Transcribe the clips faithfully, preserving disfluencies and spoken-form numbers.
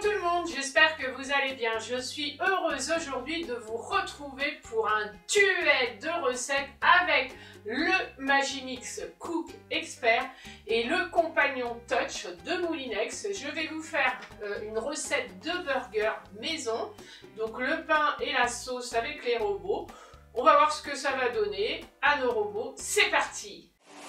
tout le monde, j'espère que vous allez bien. Je suis heureuse aujourd'hui de vous retrouver pour un duel de recettes avec le Magimix Cook Expert et le compagnon Touch de Moulinex. Je vais vous faire euh, une recette de burger maison, donc le pain et la sauce avec les robots. On va voir ce que ça va donner à nos robots. C'est parti!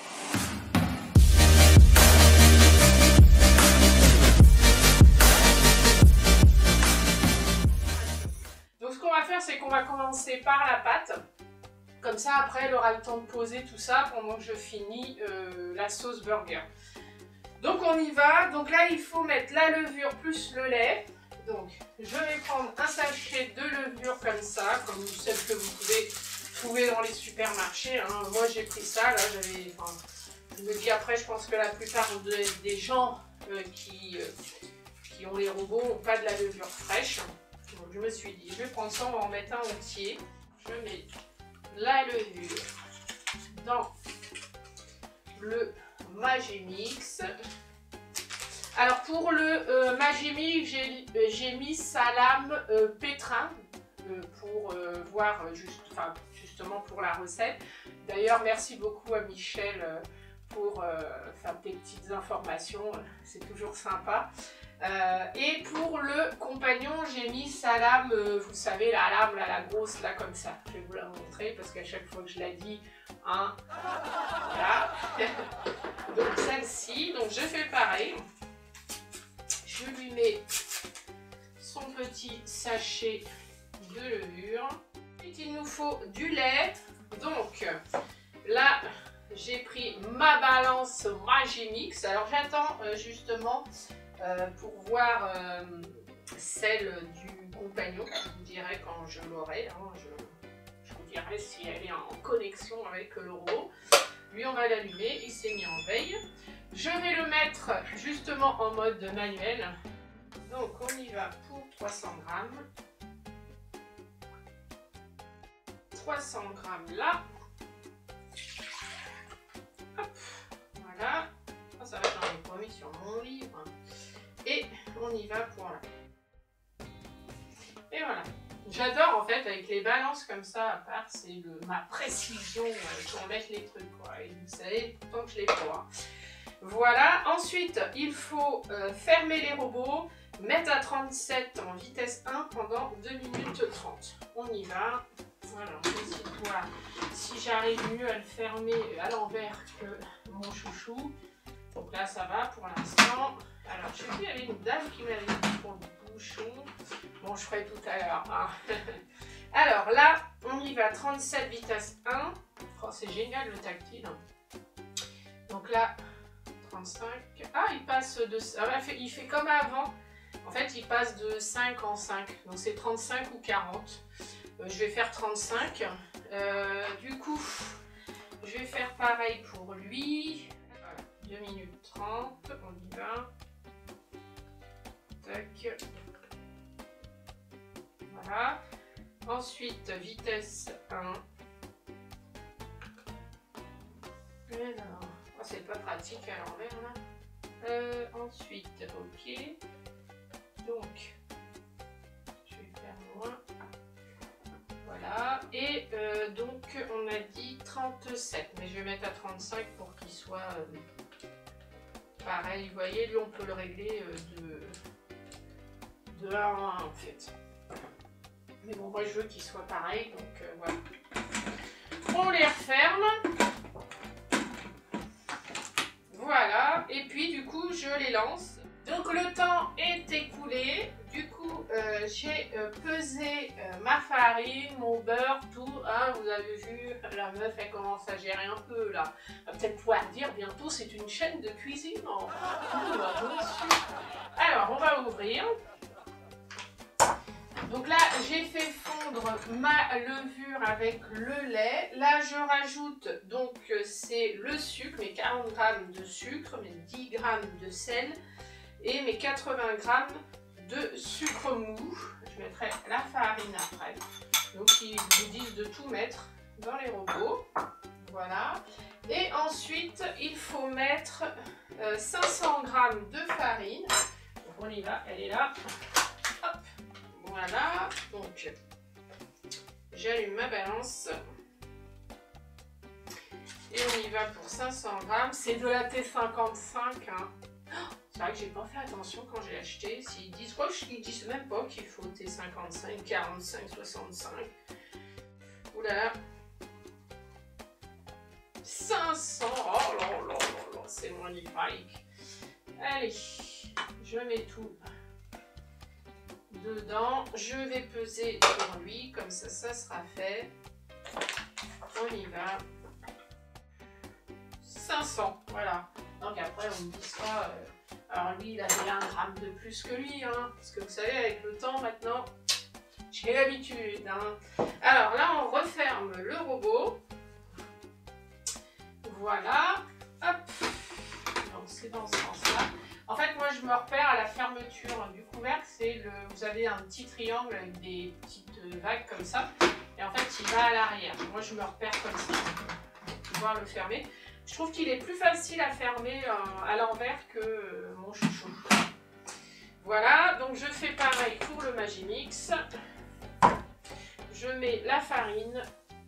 Donc ce qu'on va faire, c'est qu'on va commencer par la pâte. Comme ça, après, elle aura le temps de poser tout ça pendant que je finis euh, la sauce burger. Donc on y va. Donc là, il faut mettre la levure plus le lait. Donc je vais prendre un sachet de levure comme ça, comme celle que vous pouvez trouver dans les supermarchés. Hein. Moi, j'ai pris ça. Là, j'avais. Enfin, je me dis après, je pense que la plupart de, des gens euh, qui, euh, qui ont les robots n'ont pas de la levure fraîche. Donc je me suis dit, je vais prendre ça, on va en mettre un entier. Je mets la levure dans le Magimix. Alors pour le euh, Magimix, j'ai mis sa lame euh, pétrin euh, pour euh, voir juste, enfin, justement pour la recette. D'ailleurs, merci beaucoup à Michel euh, pour euh, faire des petites informations, c'est toujours sympa. Euh, et pour le compagnon, j'ai mis sa lame, euh, vous savez, la lame, là, la grosse, là, comme ça. Je vais vous la montrer parce qu'à chaque fois que je la dis, hein, voilà. Donc celle-ci, donc je fais pareil. Je lui mets son petit sachet de levure. Ensuite, il nous faut du lait. Donc là, j'ai pris ma balance Magimix. Alors j'attends euh, justement euh, pour voir euh, celle du compagnon. Je vous dirai quand je l'aurai. Hein, je, je vous dirai si elle est en connexion avec le robot. Lui, on va l'allumer. Il s'est mis en veille. Je vais le mettre justement en mode manuel. Donc on y va pour trois cents grammes. trois cents grammes là. Hop, voilà. Ça va, j'en ai pas mis sur mon livre. Et on y va pour là. Et voilà. J'adore en fait avec les balances comme ça à part, c'est ma précision euh, pour mettre les trucs quoi. Et vous savez, tant que je l'ai pas. Voilà. Ensuite, il faut euh, fermer les robots, mettre à trente-sept en vitesse un pendant deux minutes trente. On y va. Voilà, on va essayer de voir si j'arrive mieux à le fermer à l'envers que mon chouchou. Donc là, ça va pour l'instant. Alors, je sais plus, il y avait une dame qui m'avait dit pour le bouchon. Bon, je ferai tout à l'heure. Hein. Alors là, on y va, trente-sept vitesse un. Oh, c'est génial le tactile. Donc là, trente-cinq. Ah, il passe de... Ah, il, fait, il fait comme avant. En fait, il passe de cinq en cinq. Donc c'est trente-cinq ou quarante. Euh, je vais faire trente-cinq. Euh, du coup, je vais faire pareil pour lui. Voilà, deux minutes trente. On y va. Tac. Voilà. Ensuite, vitesse un. Alors, oh, c'est pas pratique à l'envers là. Euh, ensuite, ok. Donc, je vais faire moins. Voilà. Et euh, donc, on a dit trente-sept. Mais je vais mettre à trente-cinq pour qu'il soit euh, pareil. Vous voyez, lui, on peut le régler euh, de, de un à un en fait. Mais bon, moi, je veux qu'il soit pareil. Donc, euh, voilà. On les referme. Voilà, et puis du coup je les lance. Donc le temps est écoulé, du coup euh, j'ai euh, pesé euh, ma farine, mon beurre, tout. Hein, vous avez vu, la meuf elle commence à gérer un peu là. Elle va peut-être pouvoir dire bientôt c'est une chaîne de cuisine. Oh, alors on va ouvrir. Donc là, j'ai fait fondre ma levure avec le lait. Là, je rajoute, donc c'est le sucre, mes quarante grammes de sucre, mes dix grammes de sel et mes quatre-vingts grammes de sucre mou. Je mettrai la farine après. Donc, ils vous disent de tout mettre dans les robots. Voilà. Et ensuite, il faut mettre euh, cinq cents grammes de farine. Donc, on y va, elle est là. Hop, voilà. Donc, j'allume ma balance. Et on y va pour cinq cents grammes. C'est de la T cinquante-cinq. Hein. Oh, c'est vrai que j'ai pas fait attention quand j'ai acheté. S'ils disent, je crois qu'ils disent même pas qu'il faut T cinquante-cinq, quarante-cinq, soixante-cinq. Ouh là là. cinq cents. Oh là là là là, c'est magnifique. Allez, je mets tout dedans. Je vais peser pour lui, comme ça, ça sera fait. On y va. cinq cents, voilà. Donc après, on me dit pas. Euh, alors lui, il avait un gramme de plus que lui, hein, parce que vous savez, avec le temps maintenant, j'ai l'habitude. Hein. Alors là, on referme le robot. Voilà. Hop. Donc c'est dans ce sens-là. En fait, moi, je me repère à la fermeture du couvercle. C'est le, vous avez un petit triangle avec des petites vagues comme ça, et en fait, il va à l'arrière. Moi, je me repère comme ça pour pouvoir le fermer. Je trouve qu'il est plus facile à fermer euh, à l'envers que euh, mon chouchou. Voilà, donc je fais pareil pour le Magimix. Je mets la farine.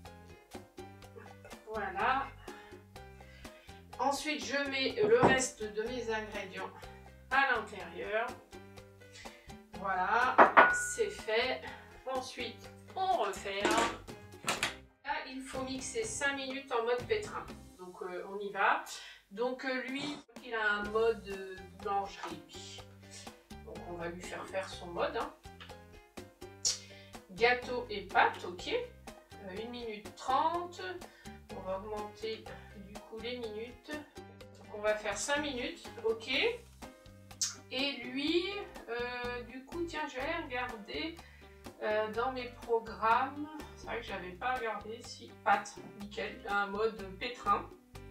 Voilà. Ensuite, je mets le reste de mes ingrédients à l'intérieur. Voilà, c'est fait. Ensuite, on referme. Là, il faut mixer cinq minutes en mode pétrin. Donc euh, on y va. Donc euh, lui, il a un mode euh, boulangerie. Donc on va lui faire faire son mode. Hein. Gâteau et pâte, ok. Euh, une minute trente. On va augmenter du coup les minutes. Donc on va faire cinq minutes, ok. Et lui, euh, du coup, tiens, je vais aller regarder euh, dans mes programmes. C'est vrai que je n'avais pas regardé si pâte, nickel, un mode pétrin.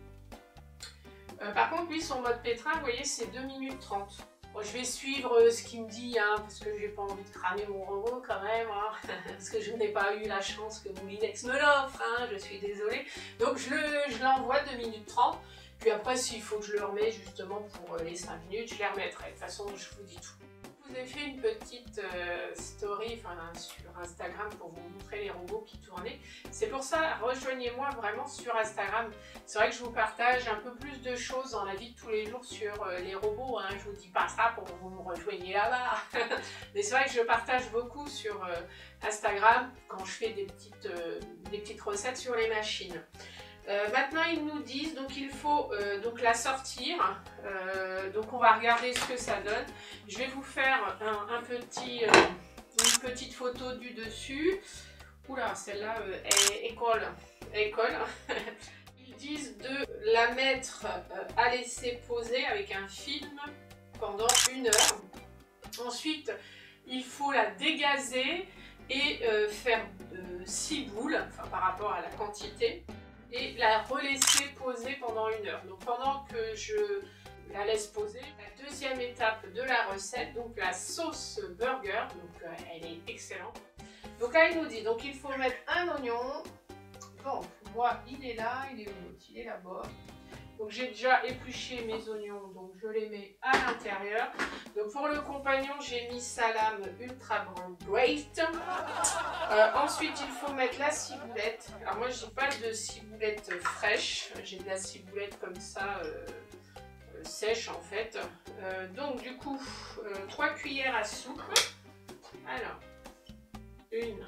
Euh, par contre, lui, son mode pétrin, vous voyez, c'est deux minutes trente. Bon, je vais suivre ce qu'il me dit, hein, parce que j'ai pas envie de cramer mon robot quand même, hein, parce que je n'ai pas eu la chance que Moulinex me l'offre, hein, je suis désolée. Donc je l'envoie deux minutes trente, puis après s'il faut que je le remets justement pour les cinq minutes, je les remettrai. De toute façon, je vous dis tout. Je vous ai fait une petite euh, story enfin, sur Instagram pour vous montrer les robots qui tournaient. C'est pour ça, rejoignez-moi vraiment sur Instagram. C'est vrai que je vous partage un peu plus de choses dans la vie de tous les jours sur euh, les robots. Hein. Je vous dis pas ça pour que vous me rejoigniez là-bas. Mais c'est vrai que je partage beaucoup sur euh, Instagram quand je fais des petites, euh, des petites recettes sur les machines. Euh, maintenant ils nous disent donc il faut euh, donc la sortir, euh, donc on va regarder ce que ça donne. Je vais vous faire un, un petit, euh, une petite photo du dessus. Oula, celle-là euh, elle colle, elle colle. Ils disent de la mettre euh, à laisser poser avec un film pendant une heure. Ensuite il faut la dégazer et euh, faire six boules, enfin, par rapport à la quantité, et la relaisser poser pendant une heure. Donc pendant que je la laisse poser, la deuxième étape de la recette, donc la sauce burger, donc euh, elle est excellente. Donc là il nous dit, donc il faut mettre un oignon. Bon, moi il est là, il est où? Il est là-bas. Donc j'ai déjà épluché mes oignons, donc je les mets à l'intérieur. Donc pour le compagnon, j'ai mis salam ultra brown great. Euh, ensuite, il faut mettre la ciboulette. Alors moi, je n'ai pas de ciboulette fraîche, j'ai de la ciboulette comme ça, euh, euh, sèche en fait. Euh, donc du coup, euh, trois cuillères à soupe. Alors, une,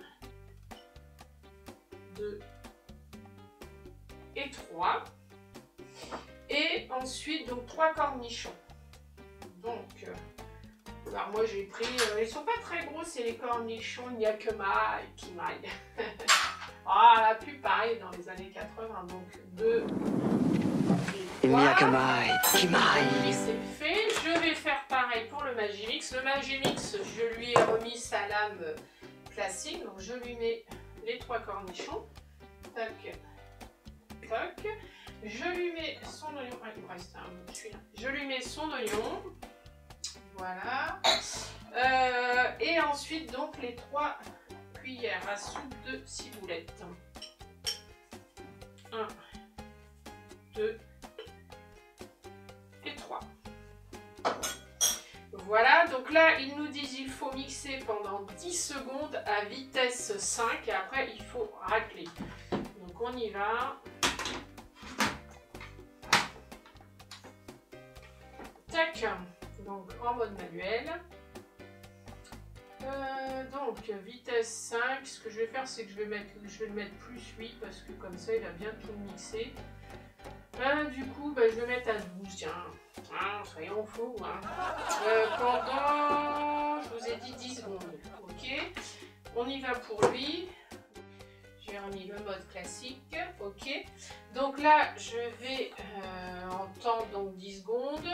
deux et trois. Et ensuite, donc trois cornichons. Donc, euh, alors moi j'ai pris, euh, ils sont pas très gros, c'est les cornichons Nyakema et Kimai. Ah, la plus pareil dans les années quatre-vingts, donc deux et trois. Nyakema et Kimai. C'est fait. Je vais faire pareil pour le Magimix. Le Magimix, je lui ai remis sa lame classique, donc je lui mets les trois cornichons. Tac, tac. Je lui mets son oignon, ah, il me reste un bout de celui-là. Je lui mets son oignon, voilà. Euh, et ensuite donc les trois cuillères à soupe de ciboulette. un, deux et trois. Voilà, donc là, ils nous disent qu'il faut mixer pendant dix secondes à vitesse cinq et après, il faut racler. Donc, on y va. Tac, donc en mode manuel. Euh, donc, vitesse cinq, ce que je vais faire, c'est que je vais, mettre, je vais le mettre plus huit parce que comme ça, il va bien tout mixer. Euh, du coup, bah, je vais mettre à douze, tiens. Ah, soyons fous, hein. Euh, pendant, je vous ai dit dix secondes, ok. On y va pour lui. J'ai remis le mode classique, ok. Donc là, je vais euh, en temps donc dix secondes.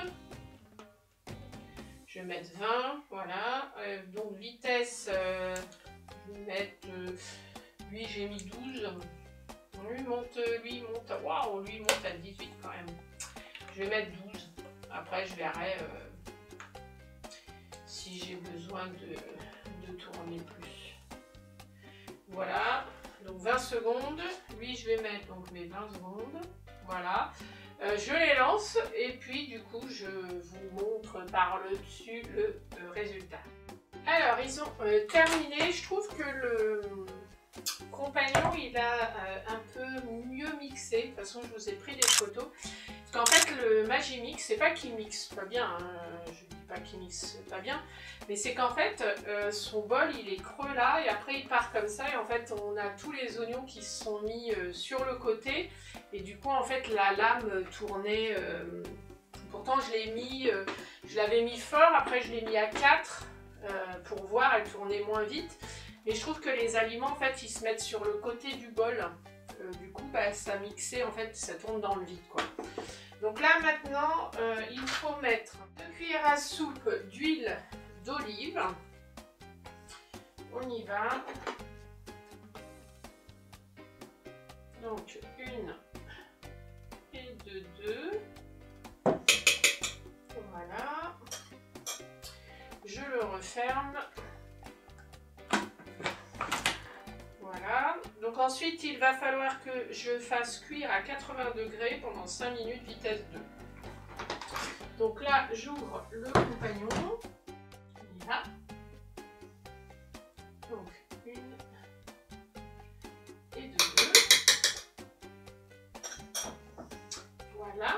Je vais mettre vingt, voilà. Euh, donc vitesse, euh, je vais mettre, euh, lui j'ai mis douze. Lui monte, lui monte, waouh, lui monte à dix-huit quand même. Je vais mettre douze. Après, je verrai euh, si j'ai besoin de, de tourner plus. Voilà, donc vingt secondes. Lui, je vais mettre donc mes vingt secondes. Voilà. Euh, je les lance et puis du coup, je vous montre par le dessus le euh, résultat. Alors, ils ont euh, terminé. Je trouve que le compagnon, il a euh, un peu mieux mixé. De toute façon, je vous ai pris des photos. Parce qu'en fait, le Magimix, c'est pas qu'il mixe pas bien, hein. Je dis pas qu'il mixe pas bien, mais c'est qu'en fait, euh, son bol, il est creux là, et après il part comme ça, et en fait, on a tous les oignons qui se sont mis euh, sur le côté, et du coup, en fait, la lame tournait, euh, pourtant je l'ai mis, euh, je l'avais mis fort, après je l'ai mis à quatre, euh, pour voir, elle tournait moins vite, mais je trouve que les aliments, en fait, ils se mettent sur le côté du bol. Euh, du coup, bah, ça mixait, en fait, ça tourne dans le vide, quoi. Donc là, maintenant, euh, il faut mettre deux cuillères à soupe d'huile d'olive. On y va. Donc, une et de deux. Voilà. Je le referme. Voilà, donc ensuite il va falloir que je fasse cuire à quatre-vingts degrés pendant cinq minutes, vitesse deux. Donc là, j'ouvre le compagnon. On y va. Donc une et deux. Voilà.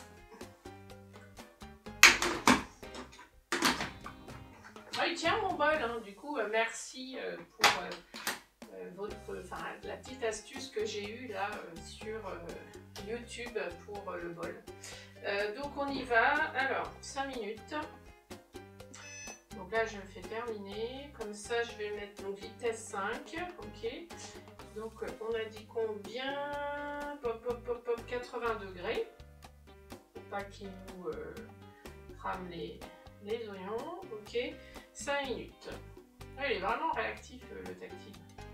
Oh, il tient mon bol, hein. Du coup, euh, merci euh, pour... Euh, Votre, enfin, la petite astuce que j'ai eue là euh, sur euh, YouTube pour euh, le bol. Euh, donc on y va, alors cinq minutes. Donc là je le fais terminer, comme ça je vais mettre donc vitesse cinq, ok. Donc on a dit combien? Pop, pop, pop, pop, quatre-vingts degrés, pour pas qu'il nous euh, crame les, les oignons, ok. cinq minutes. Il est vraiment réactif euh, le tactile.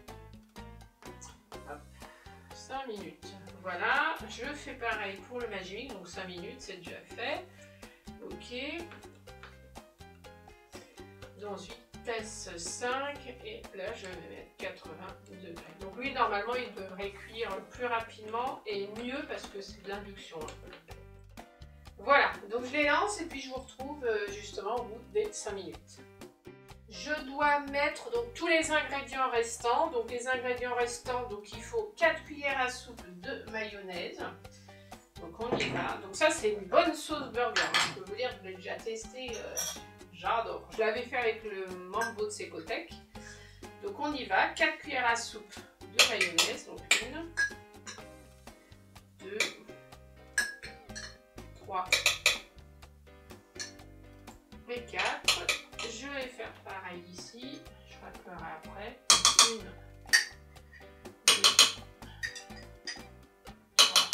cinq minutes. Voilà, je fais pareil pour le Magimix, donc cinq minutes, c'est déjà fait. Ok. Dans vitesse cinq, et là je vais mettre quatre-vingts degrés. Donc lui, normalement, il devrait cuire plus rapidement et mieux parce que c'est de l'induction. Voilà, donc je les lance et puis je vous retrouve justement au bout des cinq minutes. Je dois mettre donc tous les ingrédients restants. Donc les ingrédients restants, donc il faut quatre cuillères à soupe de mayonnaise. Donc on y va. Donc ça c'est une bonne sauce burger. Je peux vous dire que je l'ai déjà testé, euh, j'adore. Je l'avais fait avec le Mambo de Secotec. Donc on y va. quatre cuillères à soupe de mayonnaise. Donc une, deux, trois et quatre. Je vais faire pareil ici, je raclerai après. Une, deux, trois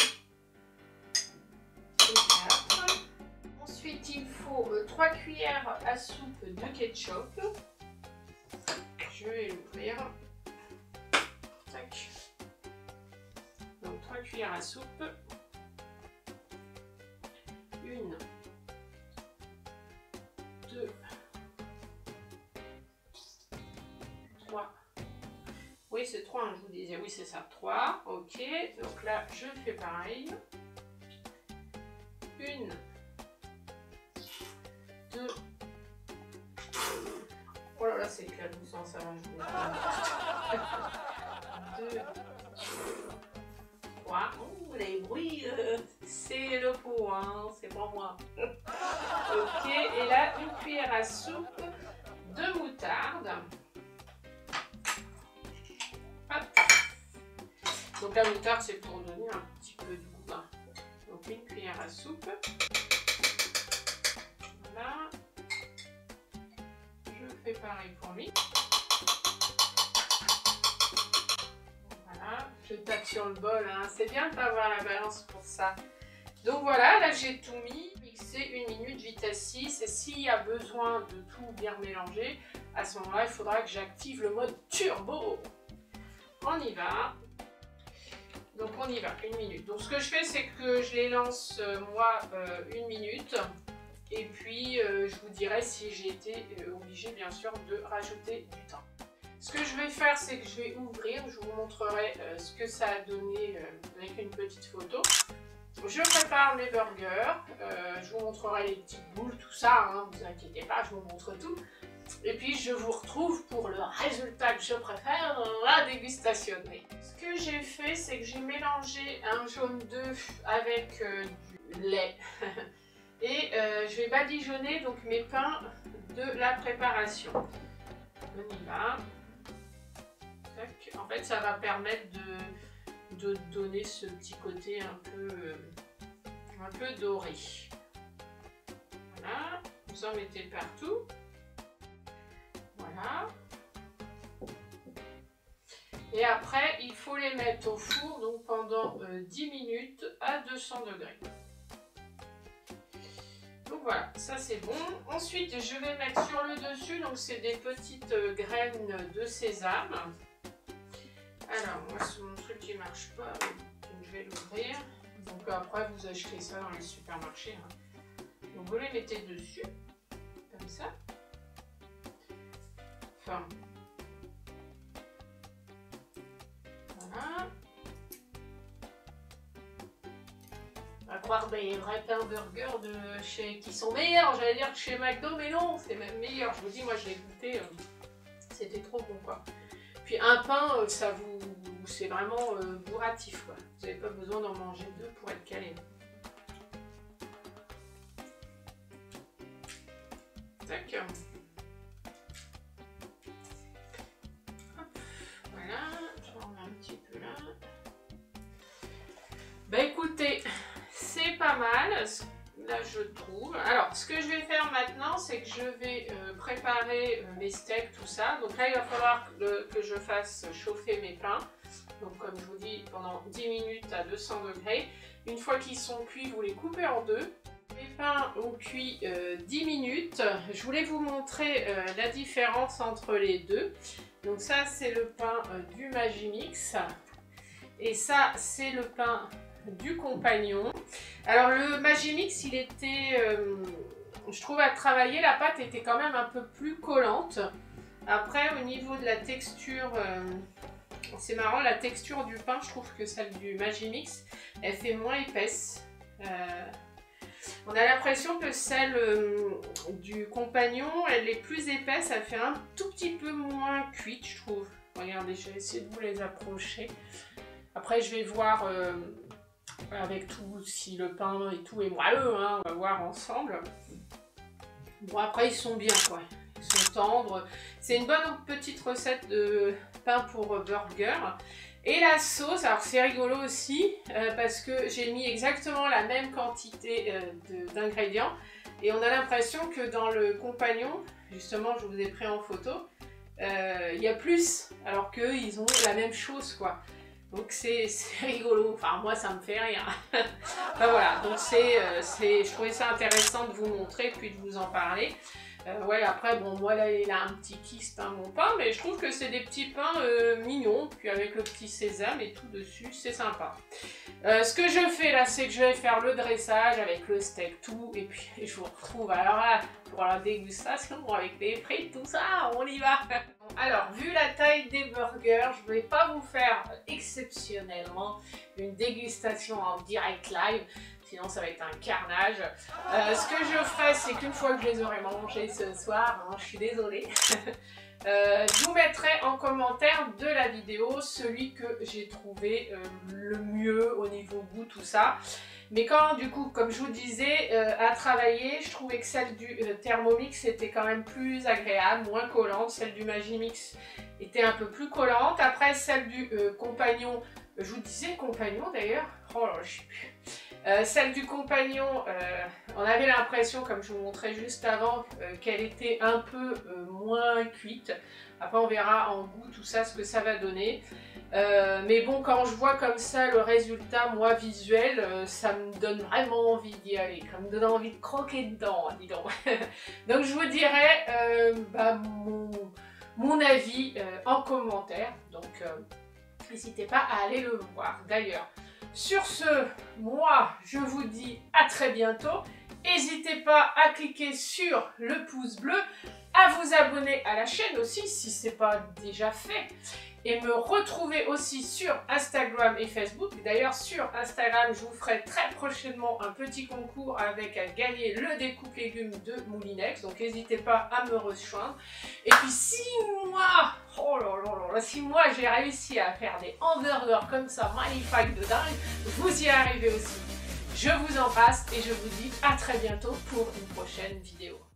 et quatre. Ensuite, il faut euh, trois cuillères à soupe de ketchup. Je vais l'ouvrir. Tac. Donc trois cuillères à soupe. Une, deux, trois. Oui, c'est trois, hein, je vous disais. Oui, c'est ça, trois. Ok, donc là, je fais pareil. Une, deux, c'est éclaboussant, ça va jouer. Deux, trois. Oh, les bruits, euh, c'est le pot, hein, c'est pour moi. Ok, et là, une cuillère à soupe de moutarde. Hop. Donc la moutarde, c'est pour donner un petit peu de goût. Hein. Donc une cuillère à soupe. Voilà. Je fais pareil pour lui. Voilà. Je tape sur le bol. Hein. C'est bien de pas avoir la balance pour ça. Donc voilà, là j'ai tout mis. Mixer une minute, vitesse six. Et s'il y a besoin de tout bien mélanger, à ce moment-là, il faudra que j'active le mode turbo. On y va. Donc on y va, une minute. Donc ce que je fais, c'est que je les lance euh, moi euh, une minute. Et puis euh, je vous dirai si j'ai été euh, obligée bien sûr de rajouter du temps. Ce que je vais faire, c'est que je vais ouvrir. Je vous montrerai euh, ce que ça a donné euh, avec une petite photo. Je prépare mes burgers. Euh, je vous montrerai les petites boules, tout ça. Hein, vous inquiétez pas, je vous montre tout. Et puis je vous retrouve pour le résultat que je préfère, la dégustation. Ce que j'ai fait, c'est que j'ai mélangé un jaune d'œuf avec euh, du lait. Et euh, je vais badigeonner donc mes pains de la préparation. On y va. Tac. En fait, ça va permettre de, de donner ce petit côté un peu, euh, un peu doré. Voilà. Vous en mettez partout. Voilà. Et après, il faut les mettre au four donc pendant euh, dix minutes à deux cents degrés. Donc voilà, ça c'est bon. Ensuite, je vais mettre sur le dessus, donc c'est des petites euh, graines de sésame. Alors, moi, c'est mon truc qui marche pas, donc je vais l'ouvrir. Donc après, vous achetez ça dans les supermarchés. Hein. Donc vous les mettez dessus, comme ça. Enfin, voilà. On va croire des vrais pains burgers de chez, qui sont meilleurs, j'allais dire chez McDo, mais non, c'est même meilleur. Je vous dis, moi je l'ai goûté, euh, c'était trop bon quoi. Puis un pain, euh, ça vous, c'est vraiment euh, bourratif quoi. Vous n'avez pas besoin d'en manger deux pour être calé. Tac. Bah écoutez, c'est pas mal, là je trouve. Alors ce que je vais faire maintenant, c'est que je vais euh, préparer euh, mes steaks, tout ça. Donc là il va falloir que, que je fasse chauffer mes pains. Donc comme je vous dis, pendant dix minutes à deux cents degrés. Une fois qu'ils sont cuits, vous les coupez en deux. Les pains ont cuit euh, dix minutes. Je voulais vous montrer euh, la différence entre les deux. Donc ça c'est le pain euh, du Magimix. Et ça c'est le pain du Compagnon. Alors le Magimix, il était, euh, je trouve à travailler, la pâte était quand même un peu plus collante. Après au niveau de la texture, euh, c'est marrant, la texture du pain, je trouve que celle du Magimix, elle fait moins épaisse. Euh, on a l'impression que celle euh, du Compagnon, elle est plus épaisse, elle fait un tout petit peu moins cuite, je trouve. Regardez, je vais essayer de vous les approcher. Après je vais voir euh, avec tout, si le pain et tout est moelleux, hein, on va voir ensemble. Bon après ils sont bien quoi, ils sont tendres. C'est une bonne petite recette de pain pour burger. Et la sauce, alors c'est rigolo aussi, euh, parce que j'ai mis exactement la même quantité euh, d'ingrédients. Et on a l'impression que dans le Compagnon, justement je vous ai pris en photo, euh, il y a plus, alors qu'eux ils ont la même chose quoi. Donc c'est rigolo, enfin moi ça me fait rire. Enfin voilà, donc c'est, euh, je trouvais ça intéressant de vous montrer puis de vous en parler. Euh, ouais après bon moi là il a un petit kyste hein, mon pain, mais je trouve que c'est des petits pains euh, mignons, puis avec le petit sésame et tout dessus, c'est sympa. Euh, ce que je fais là, c'est que je vais faire le dressage avec le steak tout, et puis je vous retrouve alors là pour la dégustation avec les frites, tout ça, on y va. Alors vu la taille des burgers, je ne vais pas vous faire exceptionnellement une dégustation en direct live. sinon ça va être un carnage. Euh, ce que je ferai, c'est qu'une fois que je les aurai mangés ce soir, hein, je suis désolée, euh, je vous mettrai en commentaire de la vidéo celui que j'ai trouvé euh, le mieux au niveau goût, tout ça. Mais quand, du coup, comme je vous disais, euh, à travailler, je trouvais que celle du euh, Thermomix était quand même plus agréable, moins collante. Celle du Magimix était un peu plus collante. Après, celle du euh, Compagnon, je vous disais Compagnon d'ailleurs, oh là, je sais plus. Euh, celle du Compagnon, euh, on avait l'impression, comme je vous montrais juste avant, euh, qu'elle était un peu euh, moins cuite. Après, on verra en goût tout ça, ce que ça va donner. Euh, mais bon, quand je vois comme ça le résultat, moi, visuel, euh, ça me donne vraiment envie d'y aller. Ça me donne envie de croquer dedans, dis donc. Donc, je vous dirai euh, bah, mon, mon avis euh, en commentaire. Donc, euh, n'hésitez pas à aller le voir. D'ailleurs, sur ce, moi, je vous dis à très bientôt. N'hésitez pas à cliquer sur le pouce bleu, à vous abonner à la chaîne aussi si ce n'est pas déjà fait. Et me retrouver aussi sur Instagram et Facebook. D'ailleurs, sur Instagram, je vous ferai très prochainement un petit concours avec à gagner le découpe légumes de Moulinex. Donc, n'hésitez pas à me rejoindre. Et puis, si moi, oh là là là là, si moi j'ai réussi à faire des hamburgers comme ça, magnifiques de dingue, vous y arrivez aussi. Je vous embrasse et je vous dis à très bientôt pour une prochaine vidéo.